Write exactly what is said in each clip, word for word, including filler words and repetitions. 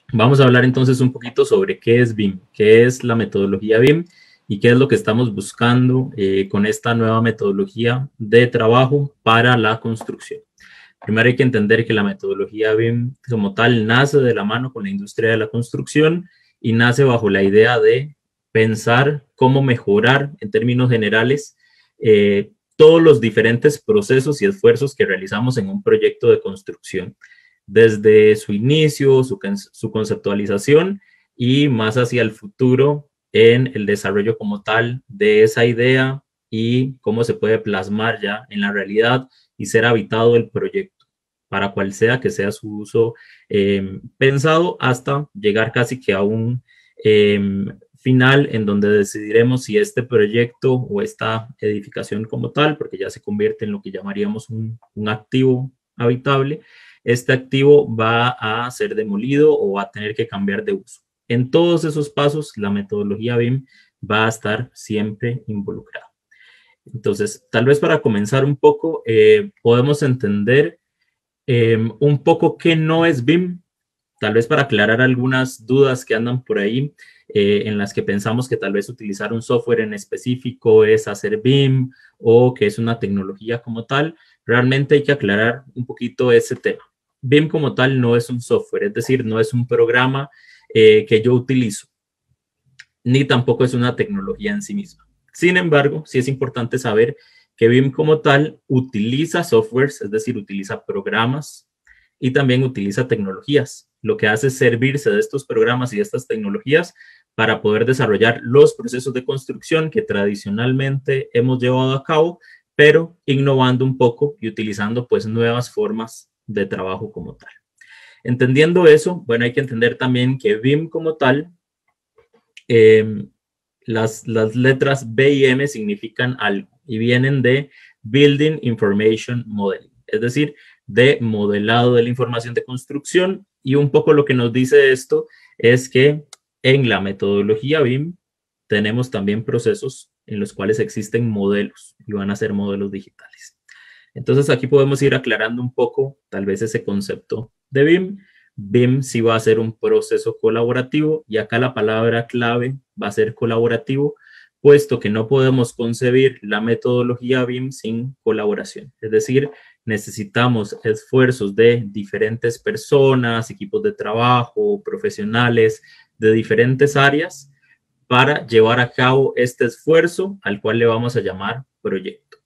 Vamos a hablar entonces un poquito sobre qué es B I M, qué es la metodología B I M y qué es lo que estamos buscando eh, con esta nueva metodología de trabajo para la construcción. Primero hay que entender que la metodología B I M como tal nace de la mano con la industria de la construcción y nace bajo la idea de pensar cómo mejorar en términos generales eh, todos los diferentes procesos y esfuerzos que realizamos en un proyecto de construcción, desde su inicio, su, su conceptualización y más hacia el futuro en el desarrollo como tal de esa idea y cómo se puede plasmar ya en la realidad y ser habitado el proyecto para cual sea que sea su uso eh, pensado hasta llegar casi que a un eh, final en donde decidiremos si este proyecto o esta edificación como tal, porque ya se convierte en lo que llamaríamos un, un activo habitable, este activo va a ser demolido o va a tener que cambiar de uso. En todos esos pasos, la metodología B I M va a estar siempre involucrada. Entonces, tal vez para comenzar un poco, eh, podemos entender eh, un poco qué no es B I M, tal vez para aclarar algunas dudas que andan por ahí, eh, en las que pensamos que tal vez utilizar un software en específico es hacer B I M o que es una tecnología como tal. Realmente hay que aclarar un poquito ese tema. B I M como tal no es un software, es decir, no es un programa eh, que yo utilizo, ni tampoco es una tecnología en sí misma. Sin embargo, sí es importante saber que B I M como tal utiliza softwares, es decir, utiliza programas y también utiliza tecnologías. Lo que hace es servirse de estos programas y de estas tecnologías para poder desarrollar los procesos de construcción que tradicionalmente hemos llevado a cabo, pero innovando un poco y utilizando pues nuevas formas de trabajo como tal. Entendiendo eso, bueno, hay que entender también que B I M como tal, eh, las, las letras B y M significan algo y vienen de Building Information Modeling, es decir, de modelado de la información de construcción. Y un poco lo que nos dice esto es que en la metodología B I M tenemos también procesos en los cuales existen modelos y van a ser modelos digitales. Entonces aquí podemos ir aclarando un poco tal vez ese concepto de B I M. B I M sí va a ser un proceso colaborativo y acá la palabra clave va a ser colaborativo, puesto que no podemos concebir la metodología B I M sin colaboración. Es decir, necesitamos esfuerzos de diferentes personas, equipos de trabajo, profesionales de diferentes áreas para llevar a cabo este esfuerzo al cual le vamos a llamar proyecto.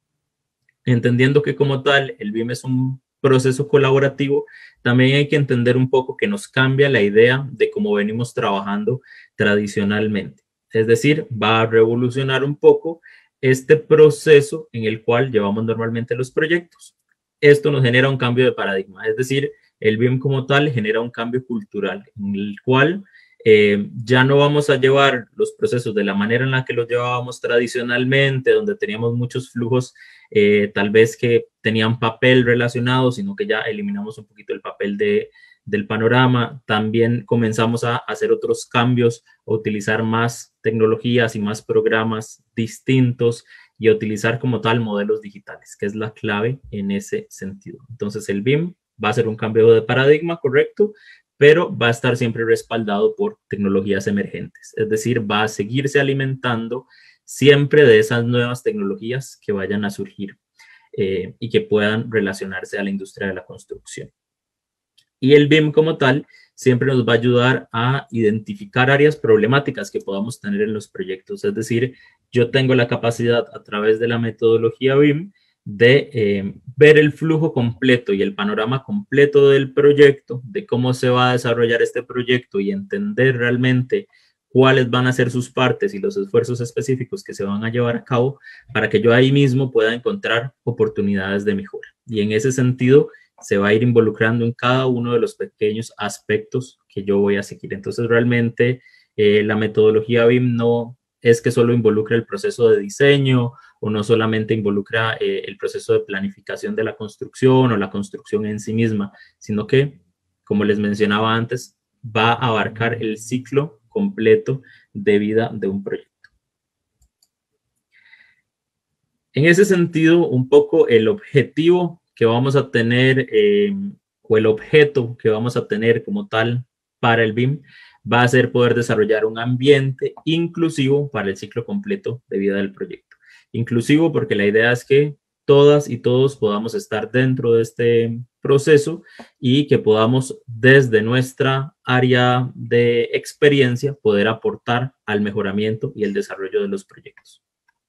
Entendiendo que como tal el B I M es un proceso colaborativo, también hay que entender un poco que nos cambia la idea de cómo venimos trabajando tradicionalmente. Es decir, va a revolucionar un poco este proceso en el cual llevamos normalmente los proyectos. Esto nos genera un cambio de paradigma, es decir, el B I M como tal genera un cambio cultural en el cual eh, ya no vamos a llevar los procesos de la manera en la que los llevábamos tradicionalmente, donde teníamos muchos flujos eh, tal vez que tenían papel relacionado, sino que ya eliminamos un poquito el papel de, del panorama. También comenzamos a hacer otros cambios, a utilizar más tecnologías y más programas distintos y a utilizar como tal modelos digitales, que es la clave en ese sentido. Entonces el B I M va a ser un cambio de paradigma, correcto, pero va a estar siempre respaldado por tecnologías emergentes, es decir, va a seguirse alimentando siempre de esas nuevas tecnologías que vayan a surgir eh, y que puedan relacionarse a la industria de la construcción. Y el B I M como tal siempre nos va a ayudar a identificar áreas problemáticas que podamos tener en los proyectos. Es decir, yo tengo la capacidad a través de la metodología B I M de eh, ver el flujo completo y el panorama completo del proyecto, de cómo se va a desarrollar este proyecto y entender realmente cuáles van a ser sus partes y los esfuerzos específicos que se van a llevar a cabo para que yo ahí mismo pueda encontrar oportunidades de mejora. Y en ese sentido, se va a ir involucrando en cada uno de los pequeños aspectos que yo voy a seguir. Entonces, realmente eh, la metodología B I M no es que solo involucra el proceso de diseño o no solamente involucra eh, el proceso de planificación de la construcción o la construcción en sí misma, sino que, como les mencionaba antes, va a abarcar el ciclo completo de vida de un proyecto. En ese sentido, un poco el objetivo que vamos a tener eh, o el objeto que vamos a tener como tal para el B I M va a ser poder desarrollar un ambiente inclusivo para el ciclo completo de vida del proyecto. Inclusivo porque la idea es que todas y todos podamos estar dentro de este proceso y que podamos desde nuestra área de experiencia poder aportar al mejoramiento y el desarrollo de los proyectos.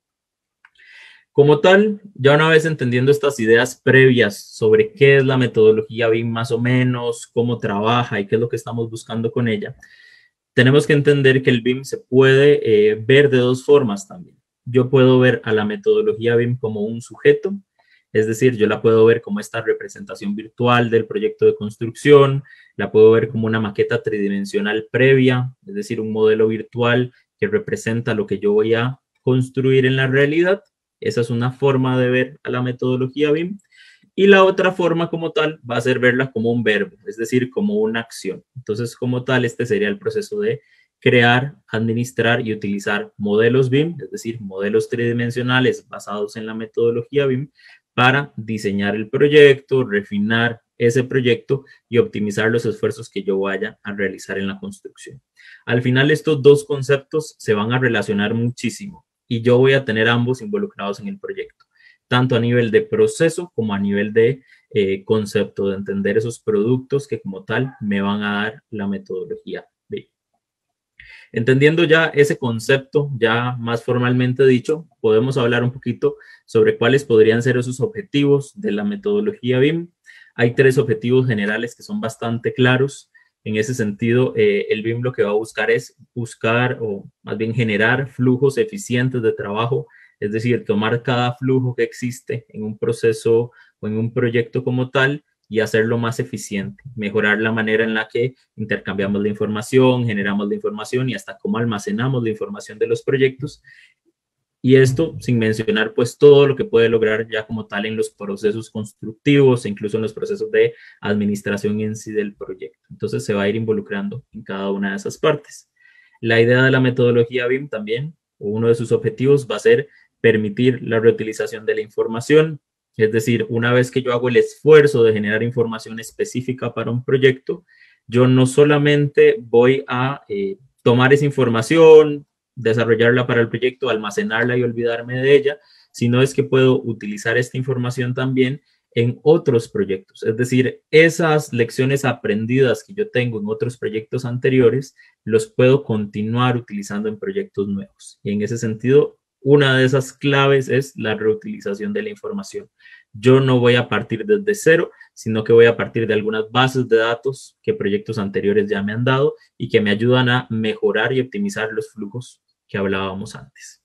Como tal, ya una vez entendiendo estas ideas previas sobre qué es la metodología B I M más o menos, cómo trabaja y qué es lo que estamos buscando con ella, tenemos que entender que el B I M se puede eh, ver de dos formas también. Yo puedo ver a la metodología B I M como un sujeto, es decir, yo la puedo ver como esta representación virtual del proyecto de construcción, la puedo ver como una maqueta tridimensional previa, es decir, un modelo virtual que representa lo que yo voy a construir en la realidad. Esa es una forma de ver a la metodología B I M. Y la otra forma como tal va a ser verla como un verbo, es decir, como una acción. Entonces, como tal, este sería el proceso de crear, administrar y utilizar modelos B I M, es decir, modelos tridimensionales basados en la metodología B I M para diseñar el proyecto, refinar ese proyecto y optimizar los esfuerzos que yo vaya a realizar en la construcción. Al final, estos dos conceptos se van a relacionar muchísimo y yo voy a tener ambos involucrados en el proyecto, tanto a nivel de proceso como a nivel de eh, concepto, de entender esos productos que como tal me van a dar la metodología B I M. Entendiendo ya ese concepto, ya más formalmente dicho, podemos hablar un poquito sobre cuáles podrían ser esos objetivos de la metodología B I M. Hay tres objetivos generales que son bastante claros. En ese sentido, eh, el B I M lo que va a buscar es buscar o más bien generar flujos eficientes de trabajo, es decir, tomar cada flujo que existe en un proceso o en un proyecto como tal y hacerlo más eficiente, mejorar la manera en la que intercambiamos la información, generamos la información y hasta cómo almacenamos la información de los proyectos. Y esto sin mencionar pues todo lo que puede lograr ya como tal en los procesos constructivos e incluso en los procesos de administración en sí del proyecto. Entonces se va a ir involucrando en cada una de esas partes. La idea de la metodología B I M también, uno de sus objetivos va a ser permitir la reutilización de la información. Es decir, una vez que yo hago el esfuerzo de generar información específica para un proyecto, yo no solamente voy a eh, tomar esa información, desarrollarla para el proyecto, almacenarla y olvidarme de ella, sino es que puedo utilizar esta información también en otros proyectos. Es decir, esas lecciones aprendidas que yo tengo en otros proyectos anteriores, los puedo continuar utilizando en proyectos nuevos. Y en ese sentido, una de esas claves es la reutilización de la información. Yo no voy a partir desde cero, sino que voy a partir de algunas bases de datos que proyectos anteriores ya me han dado y que me ayudan a mejorar y optimizar los flujos que hablábamos antes.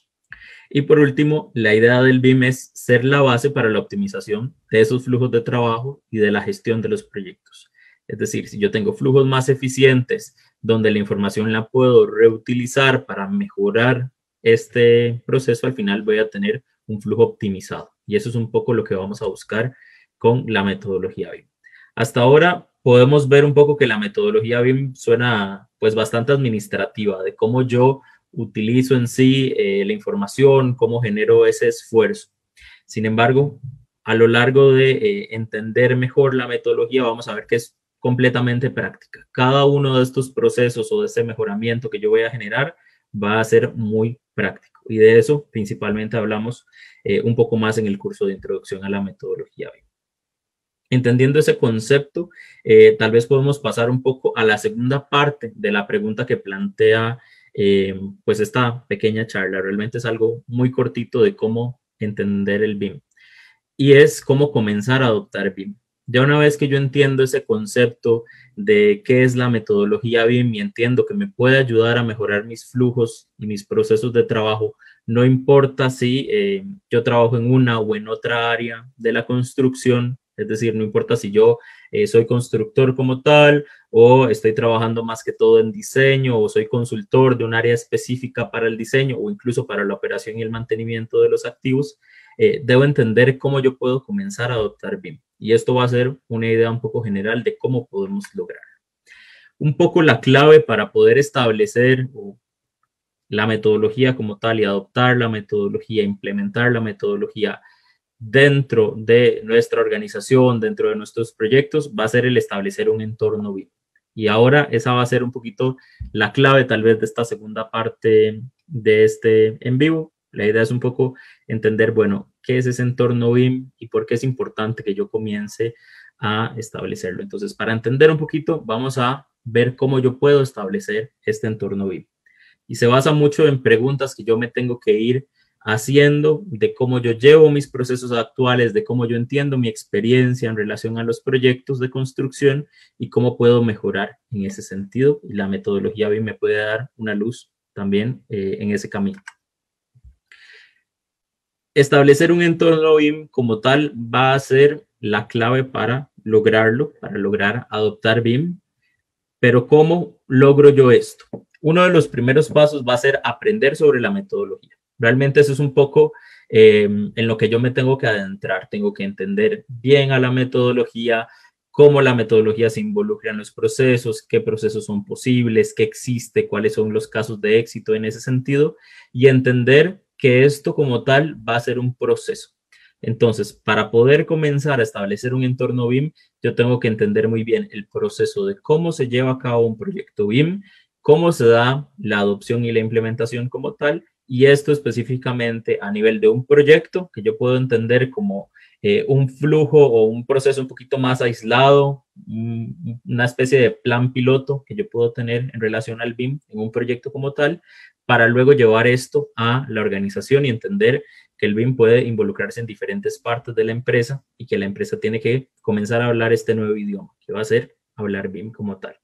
Y por último, la idea del B I M es ser la base para la optimización de esos flujos de trabajo y de la gestión de los proyectos. Es decir, si yo tengo flujos más eficientes donde la información la puedo reutilizar para mejorar este proceso, al final voy a tener un flujo optimizado. Y eso es un poco lo que vamos a buscar con la metodología B I M. Hasta ahora podemos ver un poco que la metodología B I M suena pues bastante administrativa, de cómo yo utilizo en sí eh, la información, cómo genero ese esfuerzo. Sin embargo, a lo largo de eh, entender mejor la metodología, vamos a ver que es completamente práctica. Cada uno de estos procesos o de ese mejoramiento que yo voy a generar va a ser muy práctico. Y de eso principalmente hablamos eh, un poco más en el curso de introducción a la metodología B I M. Entendiendo ese concepto, eh, tal vez podemos pasar un poco a la segunda parte de la pregunta que plantea eh, pues esta pequeña charla. Realmente es algo muy cortito de cómo entender el B I M. Y es cómo comenzar a adoptar B I M. Ya una vez que yo entiendo ese concepto de qué es la metodología B I M y entiendo que me puede ayudar a mejorar mis flujos y mis procesos de trabajo, no importa si eh, yo trabajo en una o en otra área de la construcción, es decir, no importa si yo eh, soy constructor como tal o estoy trabajando más que todo en diseño o soy consultor de un área específica para el diseño o incluso para la operación y el mantenimiento de los activos, eh, debo entender cómo yo puedo comenzar a adoptar B I M. Y esto va a ser una idea un poco general de cómo podemos lograr. Un poco la clave para poder establecer la metodología como tal y adoptar la metodología, implementar la metodología dentro de nuestra organización, dentro de nuestros proyectos, va a ser el establecer un entorno B I M. Y ahora esa va a ser un poquito la clave tal vez de esta segunda parte de este en vivo. La idea es un poco entender, bueno, qué es ese entorno B I M y por qué es importante que yo comience a establecerlo. Entonces, para entender un poquito, vamos a ver cómo yo puedo establecer este entorno B I M. Y se basa mucho en preguntas que yo me tengo que ir haciendo de cómo yo llevo mis procesos actuales, de cómo yo entiendo mi experiencia en relación a los proyectos de construcción y cómo puedo mejorar en ese sentido. Y la metodología B I M me puede dar una luz también eh, en ese camino. Establecer un entorno B I M como tal va a ser la clave para lograrlo, para lograr adoptar B I M. Pero ¿cómo logro yo esto? Uno de los primeros pasos va a ser aprender sobre la metodología. Realmente eso es un poco eh, en lo que yo me tengo que adentrar. Tengo que entender bien a la metodología, cómo la metodología se involucra en los procesos, qué procesos son posibles, qué existe, cuáles son los casos de éxito en ese sentido y entender que esto como tal va a ser un proceso. Entonces, para poder comenzar a establecer un entorno B I M, yo tengo que entender muy bien el proceso de cómo se lleva a cabo un proyecto B I M, cómo se da la adopción y la implementación como tal, y esto específicamente a nivel de un proyecto que yo puedo entender como eh, un flujo o un proceso un poquito más aislado, una especie de plan piloto que yo puedo tener en relación al B I M en un proyecto como tal, para luego llevar esto a la organización y entender que el B I M puede involucrarse en diferentes partes de la empresa y que la empresa tiene que comenzar a hablar este nuevo idioma, que va a ser hablar B I M como tal.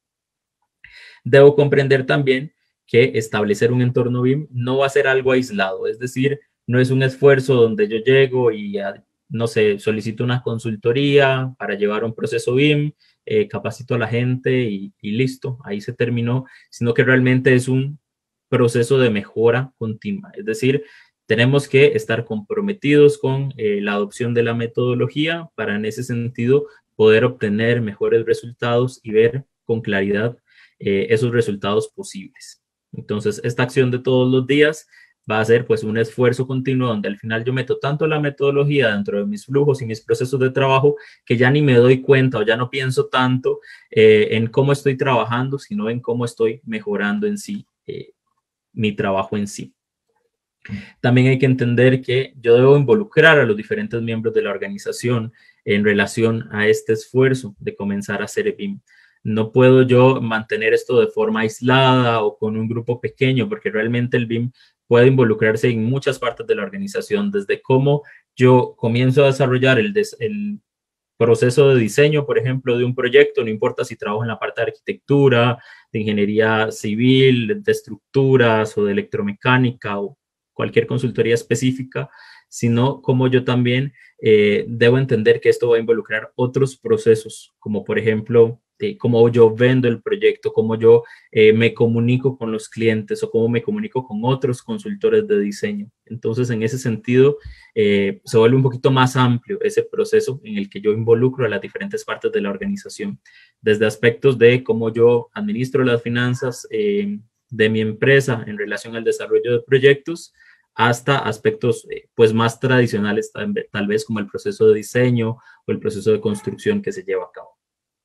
Debo comprender también que establecer un entorno B I M no va a ser algo aislado, es decir, no es un esfuerzo donde yo llego y, no sé, solicito una consultoría para llevar un proceso B I M, eh, capacito a la gente y, y listo, ahí se terminó, sino que realmente es un proceso de mejora continua, es decir, tenemos que estar comprometidos con eh, la adopción de la metodología para en ese sentido poder obtener mejores resultados y ver con claridad eh, esos resultados posibles. Entonces, esta acción de todos los días va a ser pues un esfuerzo continuo donde al final yo meto tanto la metodología dentro de mis flujos y mis procesos de trabajo que ya ni me doy cuenta o ya no pienso tanto eh, en cómo estoy trabajando, sino en cómo estoy mejorando en sí eh, mi trabajo en sí. También hay que entender que yo debo involucrar a los diferentes miembros de la organización en relación a este esfuerzo de comenzar a hacer B I M. No puedo yo mantener esto de forma aislada o con un grupo pequeño, porque realmente el B I M puede involucrarse en muchas partes de la organización, desde cómo yo comienzo a desarrollar el, des el proceso de diseño, por ejemplo, de un proyecto, no importa si trabajo en la parte de arquitectura, de ingeniería civil, de estructuras o de electromecánica o cualquier consultoría específica, sino como yo también eh, debo entender que esto va a involucrar otros procesos, como por ejemplo, eh, cómo yo vendo el proyecto, cómo yo eh, me comunico con los clientes o cómo me comunico con otros consultores de diseño. Entonces, en ese sentido, eh, se vuelve un poquito más amplio ese proceso en el que yo involucro a las diferentes partes de la organización, desde aspectos de cómo yo administro las finanzas eh, de mi empresa en relación al desarrollo de proyectos, hasta aspectos eh, pues más tradicionales, tal, tal vez como el proceso de diseño o el proceso de construcción que se lleva a cabo.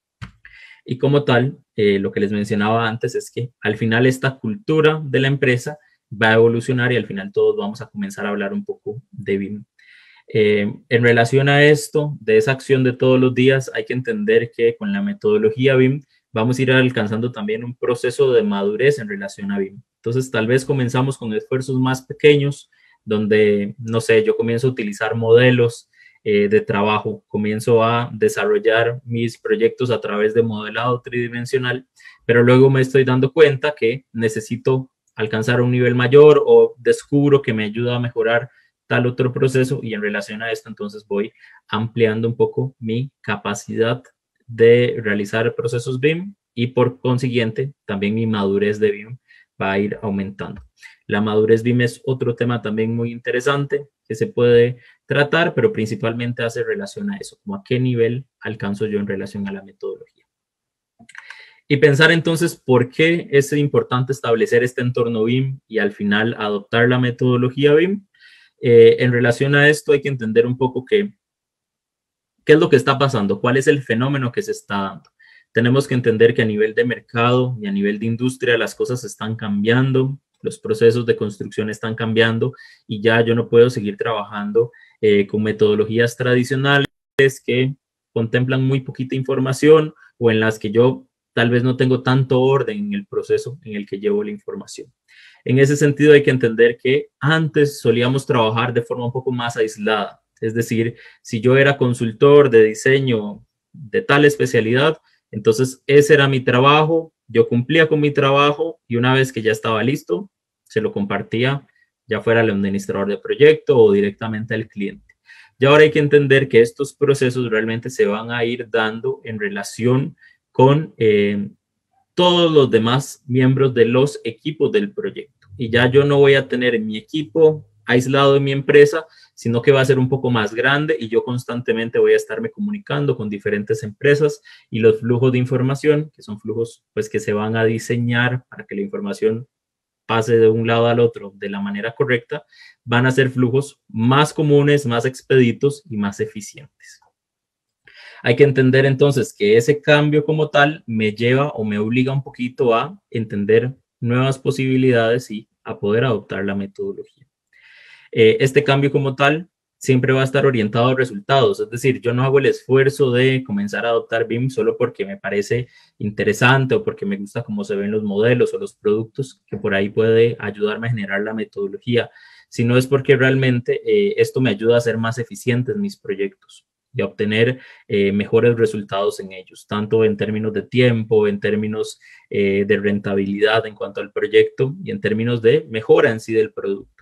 Y como tal, eh, lo que les mencionaba antes es que al final esta cultura de la empresa va a evolucionar y al final todos vamos a comenzar a hablar un poco de B I M. Eh, en relación a esto, de esa acción de todos los días, hay que entender que con la metodología B I M vamos a ir alcanzando también un proceso de madurez en relación a B I M. Entonces, tal vez comenzamos con esfuerzos más pequeños, donde, no sé, yo comienzo a utilizar modelos eh, de trabajo, comienzo a desarrollar mis proyectos a través de modelado tridimensional, pero luego me estoy dando cuenta que necesito alcanzar un nivel mayor o descubro que me ayuda a mejorar tal otro proceso y en relación a esto entonces voy ampliando un poco mi capacidad de realizar procesos B I M y por consiguiente también mi madurez de B I M va a ir aumentando. La madurez B I M es otro tema también muy interesante que se puede tratar, pero principalmente hace relación a eso, como a qué nivel alcanzo yo en relación a la metodología. Y pensar entonces por qué es importante establecer este entorno B I M y al final adoptar la metodología B I M. Eh, en relación a esto hay que entender un poco que, qué es lo que está pasando, cuál es el fenómeno que se está dando. tenemos que entender que a nivel de mercado y a nivel de industria las cosas están cambiando, los procesos de construcción están cambiando y ya yo no puedo seguir trabajando eh, con metodologías tradicionales que contemplan muy poquita información o en las que yo tal vez no tengo tanto orden en el proceso en el que llevo la información. En ese sentido hay que entender que antes solíamos trabajar de forma un poco más aislada. Es decir, si yo era consultor de diseño de tal especialidad, entonces ese era mi trabajo, yo cumplía con mi trabajo y una vez que ya estaba listo, se lo compartía ya fuera al administrador de proyecto o directamente al cliente. Y ahora hay que entender que estos procesos realmente se van a ir dando en relación con eh, todos los demás miembros de los equipos del proyecto. Y ya yo no voy a tener mi equipo aislado de mi empresa, sino que va a ser un poco más grande y yo constantemente voy a estarme comunicando con diferentes empresas y los flujos de información, que son flujos pues que se van a diseñar para que la información pase de un lado al otro de la manera correcta, van a ser flujos más comunes, más expeditos y más eficientes. Hay que entender entonces que ese cambio como tal me lleva o me obliga un poquito a entender nuevas posibilidades y a poder adoptar la metodología. Eh, este cambio como tal siempre va a estar orientado a resultados, es decir, yo no hago el esfuerzo de comenzar a adoptar B I M solo porque me parece interesante o porque me gusta cómo se ven los modelos o los productos, que por ahí puede ayudarme a generar la metodología, sino es porque realmente eh, esto me ayuda a ser más eficiente en mis proyectos y a obtener eh, mejores resultados en ellos, tanto en términos de tiempo, en términos eh, de rentabilidad en cuanto al proyecto y en términos de mejora en sí del producto.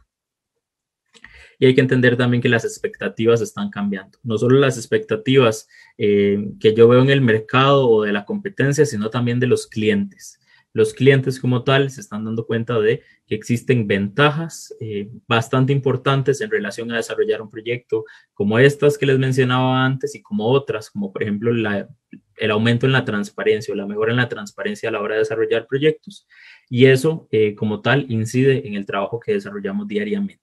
Y hay que entender también que las expectativas están cambiando. No solo las expectativas eh, que yo veo en el mercado o de la competencia, sino también de los clientes. Los clientes como tal se están dando cuenta de que existen ventajas eh, bastante importantes en relación a desarrollar un proyecto como estas que les mencionaba antes y como otras, como por ejemplo la, el aumento en la transparencia o la mejora en la transparencia a la hora de desarrollar proyectos. Y eso eh, como tal incide en el trabajo que desarrollamos diariamente.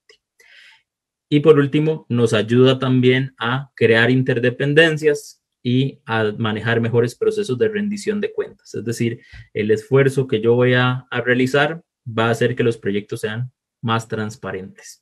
Y por último, nos ayuda también a crear interdependencias y a manejar mejores procesos de rendición de cuentas. Es decir, el esfuerzo que yo voy a, a realizar va a hacer que los proyectos sean más transparentes.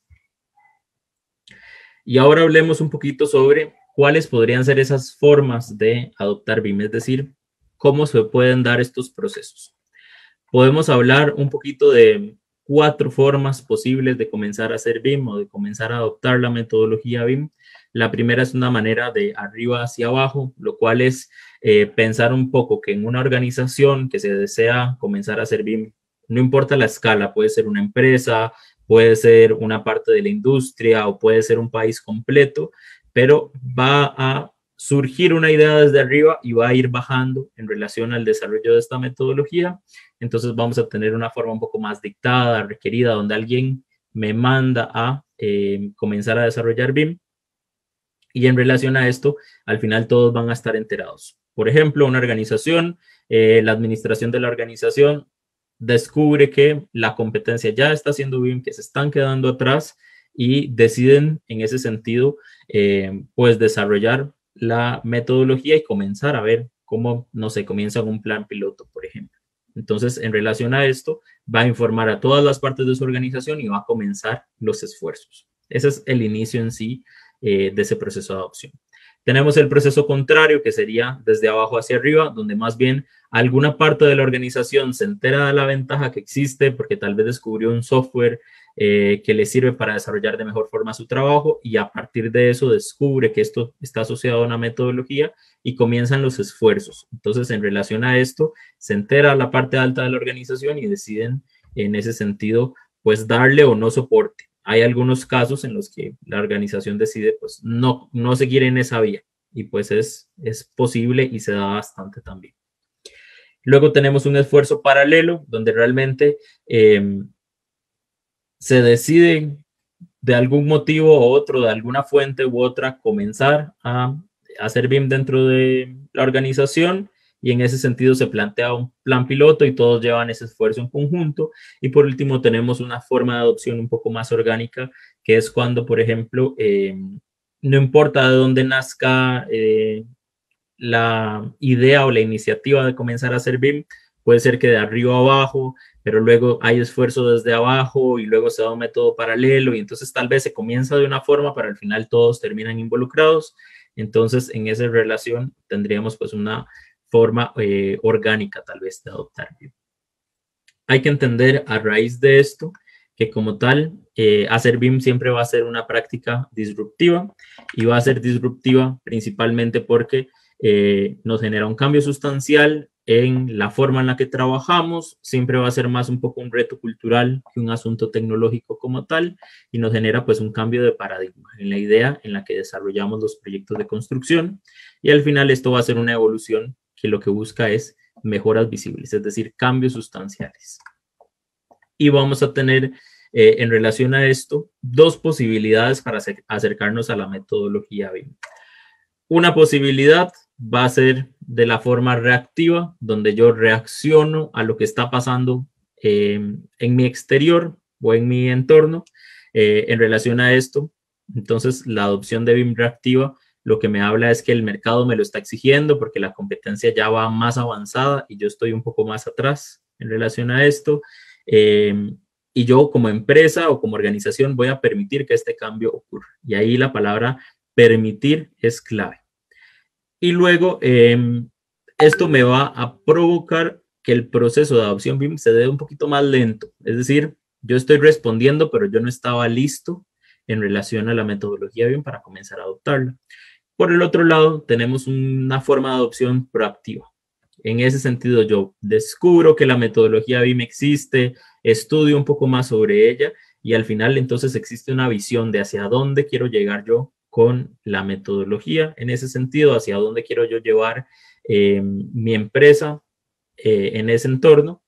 Y ahora hablemos un poquito sobre cuáles podrían ser esas formas de adoptar B I M, es decir, cómo se pueden dar estos procesos. Podemos hablar un poquito de cuatro formas posibles de comenzar a hacer B I M o de comenzar a adoptar la metodología B I M. La primera es una manera de arriba hacia abajo, lo cual es eh, pensar un poco que en una organización que se desea comenzar a hacer B I M, no importa la escala, puede ser una empresa, puede ser una parte de la industria o puede ser un país completo, pero va a surgir una idea desde arriba y va a ir bajando en relación al desarrollo de esta metodología. Entonces vamos a tener una forma un poco más dictada, requerida, donde alguien me manda a eh, comenzar a desarrollar B I M. Y en relación a esto, al final todos van a estar enterados. Por ejemplo, una organización, eh, la administración de la organización descubre que la competencia ya está haciendo B I M, que se están quedando atrás y deciden en ese sentido, eh, pues desarrollar la metodología y comenzar a ver cómo, no sé, comienzan un plan piloto, por ejemplo. Entonces, en relación a esto, va a informar a todas las partes de su organización y va a comenzar los esfuerzos. Ese es el inicio en sí eh, de ese proceso de adopción. Tenemos el proceso contrario, que sería desde abajo hacia arriba, donde más bien alguna parte de la organización se entera de la ventaja que existe porque tal vez descubrió un software eh, que le sirve para desarrollar de mejor forma su trabajo y a partir de eso descubre que esto está asociado a una metodología y comienzan los esfuerzos. Entonces, en relación a esto, se entera la parte alta de la organización y deciden en ese sentido, pues darle o no soporte. Hay algunos casos en los que la organización decide pues no, no seguir en esa vía y pues es, es posible y se da bastante también. Luego tenemos un esfuerzo paralelo donde realmente eh, se decide de algún motivo u otro, de alguna fuente u otra, comenzar a hacer B I M dentro de la organización y en ese sentido se plantea un plan piloto y todos llevan ese esfuerzo en conjunto. Y por último tenemos una forma de adopción un poco más orgánica, que es cuando, por ejemplo, eh, no importa de dónde nazca eh, la idea o la iniciativa de comenzar a hacer B I M puede ser que de arriba a abajo, pero luego hay esfuerzo desde abajo y luego se da un método paralelo y entonces tal vez se comienza de una forma, pero al final todos terminan involucrados. Entonces, en esa relación tendríamos pues una forma eh, orgánica tal vez de adoptar B I M. Hay que entender a raíz de esto que como tal, eh, hacer B I M siempre va a ser una práctica disruptiva y va a ser disruptiva principalmente porque eh, nos genera un cambio sustancial en la forma en la que trabajamos, siempre va a ser más un poco un reto cultural que un asunto tecnológico como tal y nos genera pues un cambio de paradigma en la idea en la que desarrollamos los proyectos de construcción y al final esto va a ser una evolución que lo que busca es mejoras visibles, es decir, cambios sustanciales. Y vamos a tener eh, en relación a esto dos posibilidades para acercarnos a la metodología B I M. Una posibilidad va a ser de la forma reactiva, donde yo reacciono a lo que está pasando eh, en mi exterior o en mi entorno eh, en relación a esto. Entonces, la adopción de B I M reactiva lo que me habla es que el mercado me lo está exigiendo porque la competencia ya va más avanzada y yo estoy un poco más atrás en relación a esto. Eh, y yo como empresa o como organización voy a permitir que este cambio ocurra. Y ahí la palabra permitir es clave. Y luego, eh, esto me va a provocar que el proceso de adopción B I M se dé un poquito más lento. Es decir, yo estoy respondiendo, pero yo no estaba listo en relación a la metodología B I M para comenzar a adoptarla. Por el otro lado, tenemos una forma de adopción proactiva. En ese sentido, yo descubro que la metodología B I M existe, estudio un poco más sobre ella y al final entonces existe una visión de hacia dónde quiero llegar yo con la metodología. En ese sentido, hacia dónde quiero yo llevar eh, mi empresa eh, en ese entorno.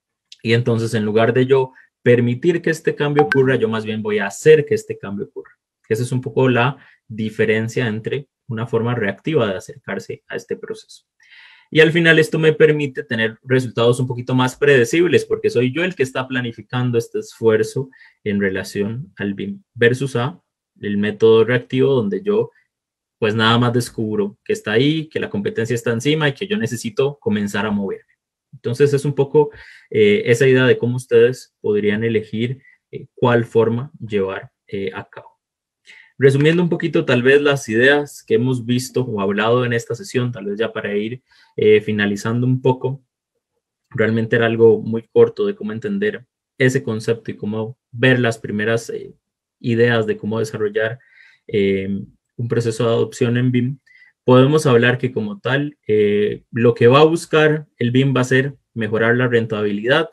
Y entonces, en lugar de yo permitir que este cambio ocurra, yo más bien voy a hacer que este cambio ocurra. Esa es un poco la diferencia entre una forma reactiva de acercarse a este proceso. Y al final esto me permite tener resultados un poquito más predecibles porque soy yo el que está planificando este esfuerzo en relación al B I M versus a el método reactivo donde yo pues nada más descubro que está ahí, que la competencia está encima y que yo necesito comenzar a moverme. Entonces es un poco eh, esa idea de cómo ustedes podrían elegir eh, cuál forma llevar eh, a cabo. Resumiendo un poquito tal vez las ideas que hemos visto o hablado en esta sesión, tal vez ya para ir eh, finalizando un poco, realmente era algo muy corto de cómo entender ese concepto y cómo ver las primeras eh, ideas de cómo desarrollar eh, un proceso de adopción en B I M. Podemos hablar que como tal, eh, lo que va a buscar el B I M va a ser mejorar la rentabilidad,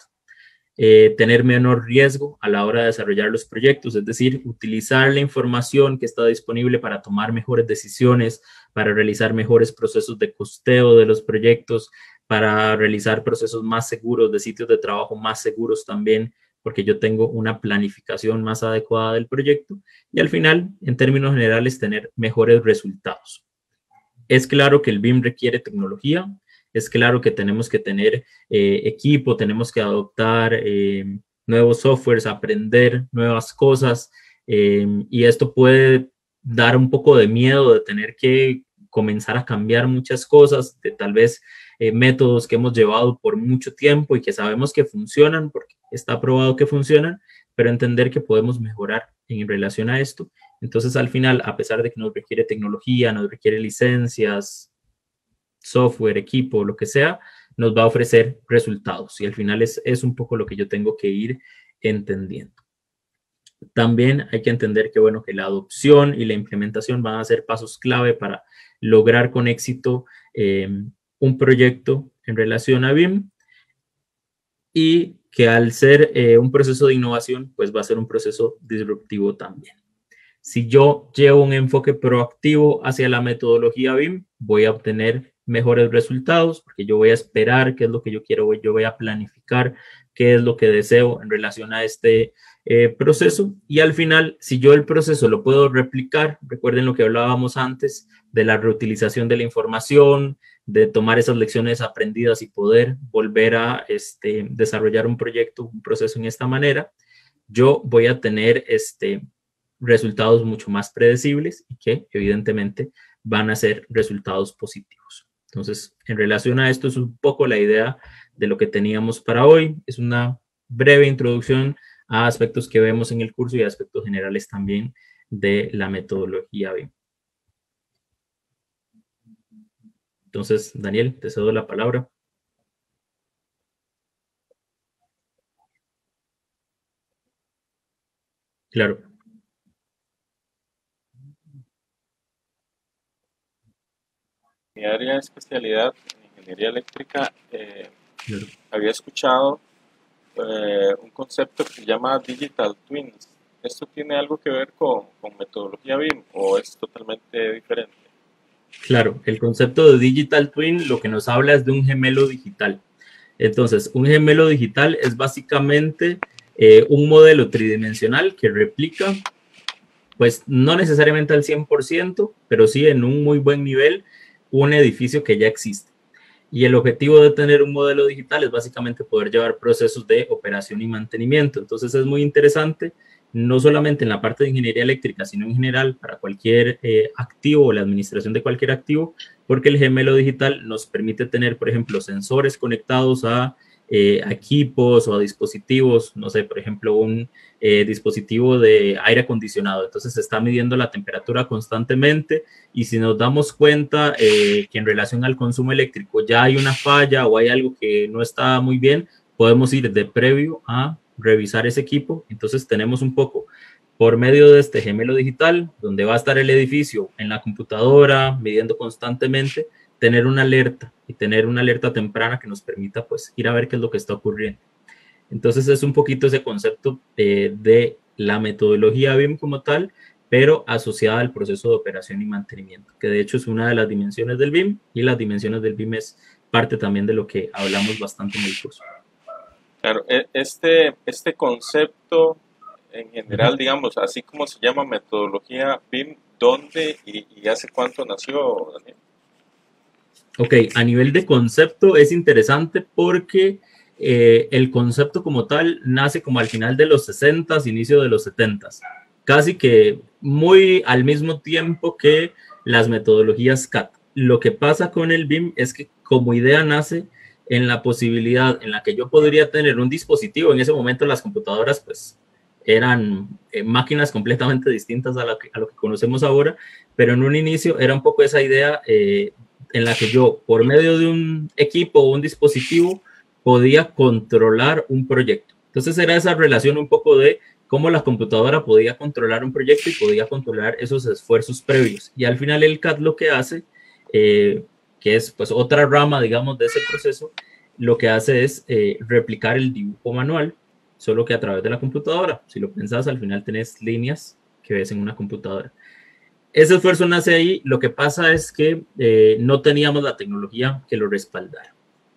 Eh, tener menor riesgo a la hora de desarrollar los proyectos, es decir, utilizar la información que está disponible para tomar mejores decisiones, para realizar mejores procesos de costeo de los proyectos, para realizar procesos más seguros, de sitios de trabajo más seguros también, porque yo tengo una planificación más adecuada del proyecto y al final, en términos generales, tener mejores resultados. Es claro que el B I M requiere tecnología, es claro que tenemos que tener eh, equipo, tenemos que adoptar eh, nuevos softwares, aprender nuevas cosas eh, y esto puede dar un poco de miedo de tener que comenzar a cambiar muchas cosas, de tal vez eh, métodos que hemos llevado por mucho tiempo y que sabemos que funcionan porque está probado que funcionan, pero entender que podemos mejorar en relación a esto. Entonces, al final, a pesar de que nos requiere tecnología, nos requiere licencias, software, equipo, lo que sea, nos va a ofrecer resultados. Y al final es, es un poco lo que yo tengo que ir entendiendo. También hay que entender que, bueno, que la adopción y la implementación van a ser pasos clave para lograr con éxito eh, un proyecto en relación a B I M y que al ser eh, un proceso de innovación, pues va a ser un proceso disruptivo también. Si yo llevo un enfoque proactivo hacia la metodología B I M, voy a obtener mejores resultados porque yo voy a esperar qué es lo que yo quiero, yo voy a planificar qué es lo que deseo en relación a este eh, proceso y al final, si yo el proceso lo puedo replicar, recuerden lo que hablábamos antes de la reutilización de la información, de tomar esas lecciones aprendidas y poder volver a este, desarrollar un proyecto, un proceso en esta manera, yo voy a tener este, resultados mucho más predecibles y que evidentemente van a ser resultados positivos. Entonces, en relación a esto es un poco la idea de lo que teníamos para hoy. Es una breve introducción a aspectos que vemos en el curso y aspectos generales también de la metodología B I M. Entonces, Daniel, te cedo la palabra. Claro. Mi área de especialidad en ingeniería eléctrica, eh, Claro. había escuchado eh, un concepto que se llama Digital Twins. ¿Esto tiene algo que ver con, con metodología B I M o es totalmente diferente? Claro, el concepto de Digital Twin lo que nos habla es de un gemelo digital. Entonces, un gemelo digital es básicamente eh, un modelo tridimensional que replica, pues no necesariamente al cien por ciento, pero sí en un muy buen nivel, un edificio que ya existe. Y el objetivo de tener un modelo digital es básicamente poder llevar procesos de operación y mantenimiento. Entonces es muy interesante, no solamente en la parte de ingeniería eléctrica, sino en general para cualquier eh, activo o la administración de cualquier activo, porque el gemelo digital nos permite tener, por ejemplo, sensores conectados a, eh, a equipos o a dispositivos, no sé, por ejemplo, un eh, dispositivo de aire acondicionado. Entonces se está midiendo la temperatura constantemente y si nos damos cuenta eh, que en relación al consumo eléctrico ya hay una falla o hay algo que no está muy bien, podemos ir de previo a revisar ese equipo. Entonces tenemos un poco por medio de este gemelo digital, donde va a estar el edificio en la computadora, midiendo constantemente, tener una alerta y tener una alerta temprana que nos permita pues ir a ver qué es lo que está ocurriendo. Entonces es un poquito ese concepto eh, de la metodología B I M como tal, pero asociada al proceso de operación y mantenimiento, que de hecho es una de las dimensiones del B I M y las dimensiones del B I M es parte también de lo que hablamos bastante en el curso. Claro, e- este, este concepto en Uh -huh. general, digamos, así como se llama metodología B I M, ¿dónde y, y hace cuánto nació, Daniel? Ok, a nivel de concepto es interesante porque eh, el concepto como tal nace como al final de los sesentas, inicio de los setentas, casi que muy al mismo tiempo que las metodologías C A D. Lo que pasa con el B I M es que como idea nace en la posibilidad en la que yo podría tener un dispositivo, en ese momento las computadoras pues eran eh, máquinas completamente distintas a, la que, a lo que conocemos ahora, pero en un inicio era un poco esa idea eh, en la que yo, por medio de un equipo o un dispositivo, podía controlar un proyecto. Entonces era esa relación un poco de cómo la computadora podía controlar un proyecto y podía controlar esos esfuerzos previos. Y al final el C A D lo que hace, eh, que es pues otra rama, digamos, de ese proceso, lo que hace es eh, replicar el dibujo manual, solo que a través de la computadora. Si lo pensás, al final tenés líneas que ves en una computadora. Ese esfuerzo nace ahí, lo que pasa es que eh, no teníamos la tecnología que lo respaldara.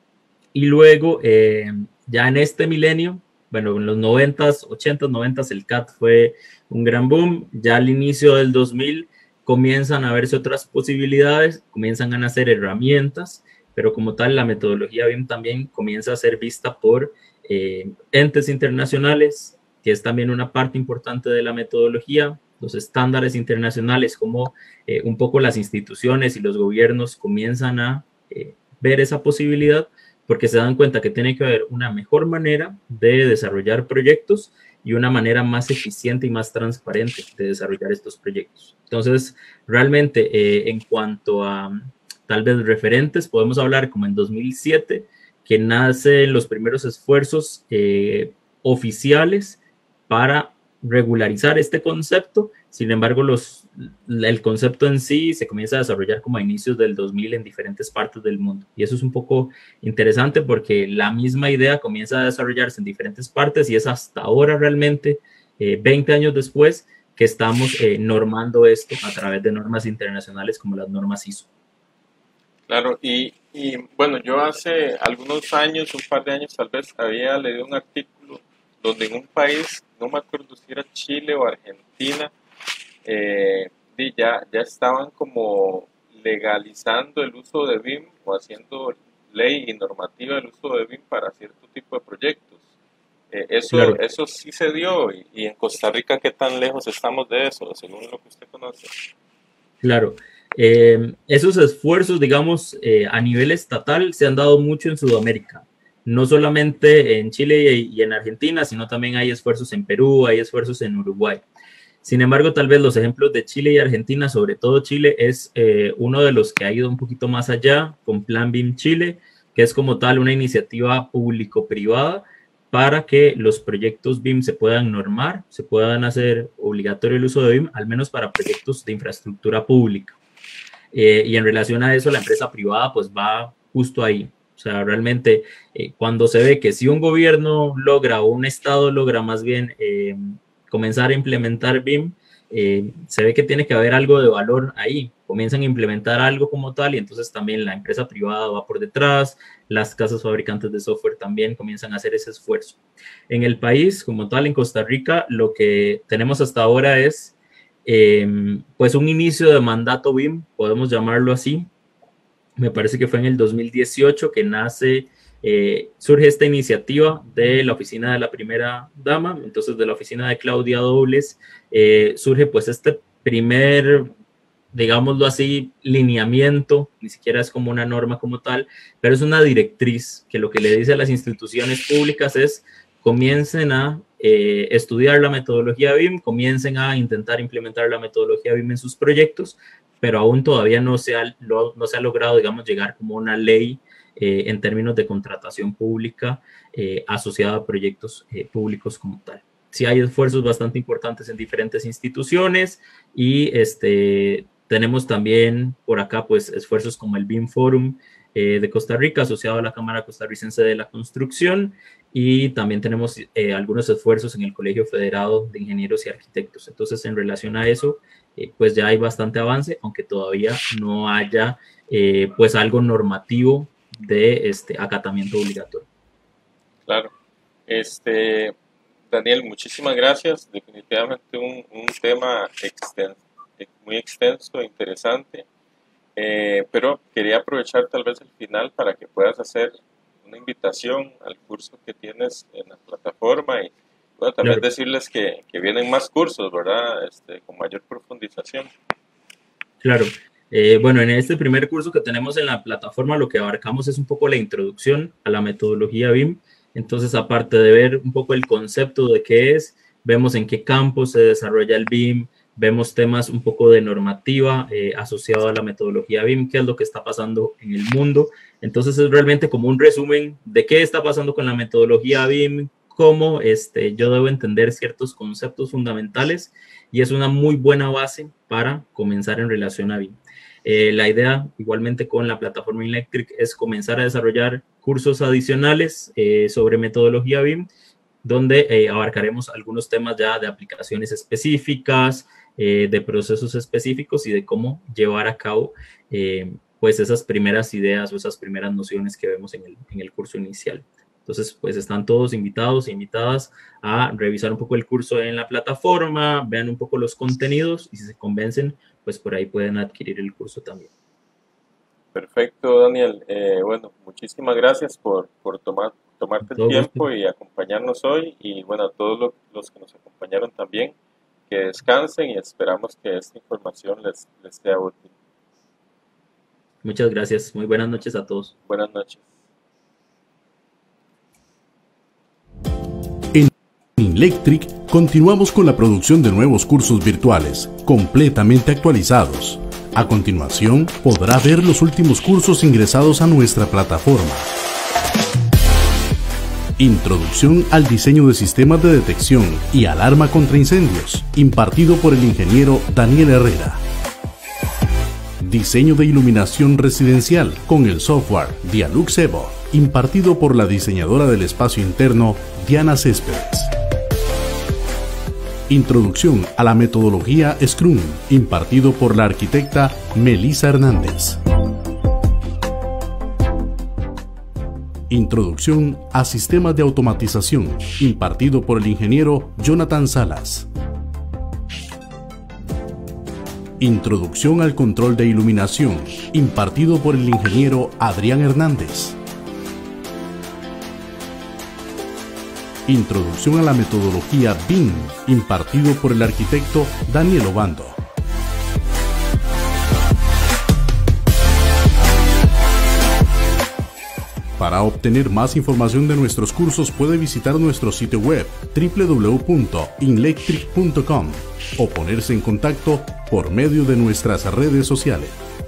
Y luego, eh, ya en este milenio, bueno, en los noventas, ochentas, noventas, el C A D fue un gran boom. Ya al inicio del dos mil comienzan a verse otras posibilidades, comienzan a nacer herramientas, pero como tal, la metodología B I M también comienza a ser vista por eh, entes internacionales, que es también una parte importante de la metodología. Los estándares internacionales, como eh, un poco las instituciones y los gobiernos comienzan a eh, ver esa posibilidad, porque se dan cuenta que tiene que haber una mejor manera de desarrollar proyectos y una manera más eficiente y más transparente de desarrollar estos proyectos. Entonces, realmente, eh, en cuanto a tal vez referentes, podemos hablar como en dos mil siete, que nacen los primeros esfuerzos eh, oficiales para regularizar este concepto. Sin embargo, los, el concepto en sí se comienza a desarrollar como a inicios del dos mil en diferentes partes del mundo. Y eso es un poco interesante porque la misma idea comienza a desarrollarse en diferentes partes y es hasta ahora realmente, eh, veinte años después, que estamos eh, normando esto a través de normas internacionales como las normas I S O. Claro, y, y bueno, yo hace algunos años, un par de años tal vez, había leído un artículo donde en un país, no me acuerdo si era Chile o Argentina, eh, y ya, ya estaban como legalizando el uso de B I M o haciendo ley y normativa del uso de B I M para cierto tipo de proyectos. Eh, eso, Claro, eso sí se dio y, y en Costa Rica, ¿qué tan lejos estamos de eso, según lo que usted conoce? claro. Eh, esos esfuerzos, digamos, eh, a nivel estatal se han dado mucho en Sudamérica, no solamente en Chile y, y en Argentina, sino también hay esfuerzos en Perú, hay esfuerzos en Uruguay. Sin embargo, tal vez los ejemplos de Chile y Argentina, sobre todo Chile, es eh, uno de los que ha ido un poquito más allá con Plan B I M Chile, que es como tal una iniciativa público-privada para que los proyectos B I M se puedan normar, se puedan hacer obligatorio el uso de B I M, al menos para proyectos de infraestructura pública. Eh, y en relación a eso, la empresa privada pues va justo ahí. O sea, realmente eh, cuando se ve que si un gobierno logra o un estado logra más bien eh, comenzar a implementar B I M, eh, se ve que tiene que haber algo de valor ahí. Comienzan a implementar algo como tal y entonces también la empresa privada va por detrás, las casas fabricantes de software también comienzan a hacer ese esfuerzo. En el país, como tal, en Costa Rica, lo que tenemos hasta ahora es eh, pues un inicio de mandato B I M, podemos llamarlo así. Me parece que fue en el dos mil dieciocho que nace, eh, surge esta iniciativa de la oficina de la primera dama, entonces de la oficina de Claudia Dobles, eh, surge pues este primer, digámoslo así, lineamiento, ni siquiera es como una norma como tal, pero es una directriz que lo que le dice a las instituciones públicas es comiencen a eh, estudiar la metodología B I M, comiencen a intentar implementar la metodología B I M en sus proyectos, pero aún todavía no se ha, lo, no se ha logrado, digamos, llegar como una ley eh, en términos de contratación pública eh, asociada a proyectos eh, públicos como tal. Sí hay esfuerzos bastante importantes en diferentes instituciones y este, tenemos también por acá pues esfuerzos como el B I M Forum eh, de Costa Rica asociado a la Cámara Costarricense de la Construcción y también tenemos eh, algunos esfuerzos en el Colegio Federado de Ingenieros y Arquitectos. Entonces, en relación a eso, eh, pues ya hay bastante avance, aunque todavía no haya eh, pues algo normativo de este acatamiento obligatorio. Claro. Este, Daniel, muchísimas gracias. Definitivamente un, un tema extenso, muy extenso e interesante. Eh, pero quería aprovechar tal vez el final para que puedas hacer una invitación al curso que tienes en la plataforma y bueno, también claro. decirles que, que vienen más cursos, ¿verdad? Este, con mayor profundización. Claro. Eh, bueno, en este primer curso que tenemos en la plataforma lo que abarcamos es un poco la introducción a la metodología B I M. Entonces, aparte de ver un poco el concepto de qué es, vemos en qué campo se desarrolla el B I M, vemos temas un poco de normativa eh, asociado a la metodología B I M, qué es lo que está pasando en el mundo. Entonces es realmente como un resumen de qué está pasando con la metodología B I M, cómo este, yo debo entender ciertos conceptos fundamentales y es una muy buena base para comenzar en relación a B I M. Eh, la idea, igualmente con la plataforma Inlectric, es comenzar a desarrollar cursos adicionales eh, sobre metodología B I M, donde eh, abarcaremos algunos temas ya de aplicaciones específicas, eh, de procesos específicos y de cómo llevar a cabo eh, pues esas primeras ideas o esas primeras nociones que vemos en el, en el curso inicial. Entonces, pues están todos invitados e invitadas a revisar un poco el curso en la plataforma, vean un poco los contenidos y si se convencen, pues por ahí pueden adquirir el curso también. Perfecto, Daniel. Eh, bueno, muchísimas gracias por, por tomar, tomarte el tiempo y acompañarnos hoy. Y bueno, a todos los, los que nos acompañaron también, que descansen y esperamos que esta información les, les sea útil. Muchas gracias. Muy buenas noches a todos. Buenas noches. En Inlectric continuamos con la producción de nuevos cursos virtuales, completamente actualizados. A continuación, podrá ver los últimos cursos ingresados a nuestra plataforma. Introducción al diseño de sistemas de detección y alarma contra incendios, impartido por el ingeniero Daniel Herrera. Diseño de iluminación residencial con el software Dialux Evo, impartido por la diseñadora del espacio interno Diana Céspedes. Introducción a la metodología Scrum, impartido por la arquitecta Melissa Hernández. Introducción a sistemas de automatización, impartido por el ingeniero Jonathan Salas. Introducción al control de iluminación, impartido por el ingeniero Adrián Hernández. Introducción a la metodología B I M, impartido por el arquitecto Daniel Obando. Para obtener más información de nuestros cursos puede visitar nuestro sitio web doble u doble u doble u punto inlectric punto com o ponerse en contacto por medio de nuestras redes sociales.